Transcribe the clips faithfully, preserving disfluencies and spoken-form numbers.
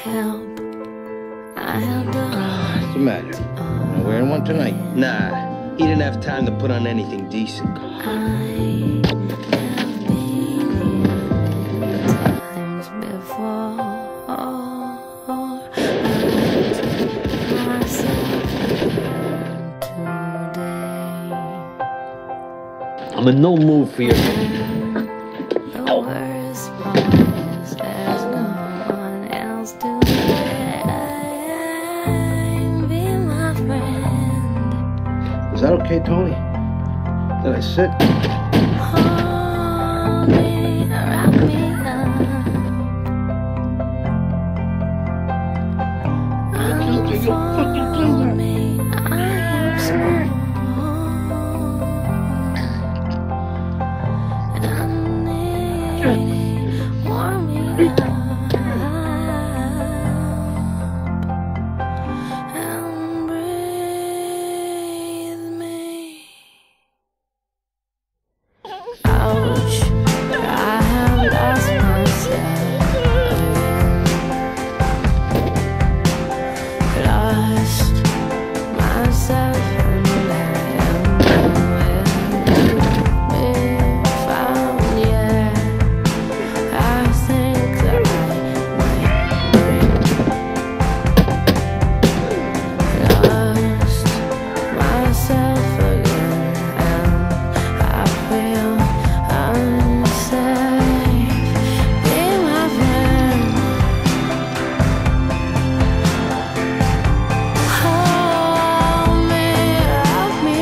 help. I helped her. What's the matter? Not wearing one tonight? Nah, he didn't have time to put on anything decent. I have been times before. I'm in no mood for your... The worst part is there's no one else to be my friend. Is that okay, Tony? Did I sit? Hold me, wrap me up. Unfold me, I am small. Warm me up and breathe me. Ouch, I have lost myself again. Lost myself and I am nowhere to be found yet. I think that I might lost myself again, and I feel unsafe. Be my friend. Hold me, wrap me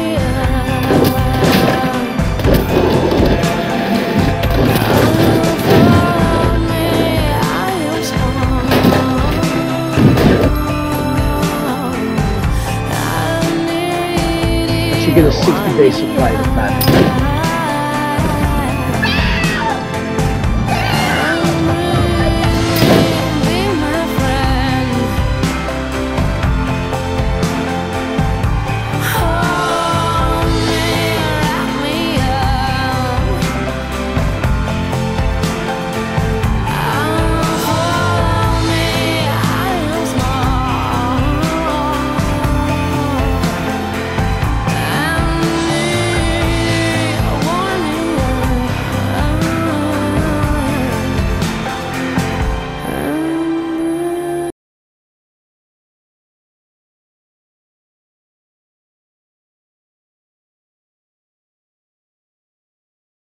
She get a sixty day supply of that.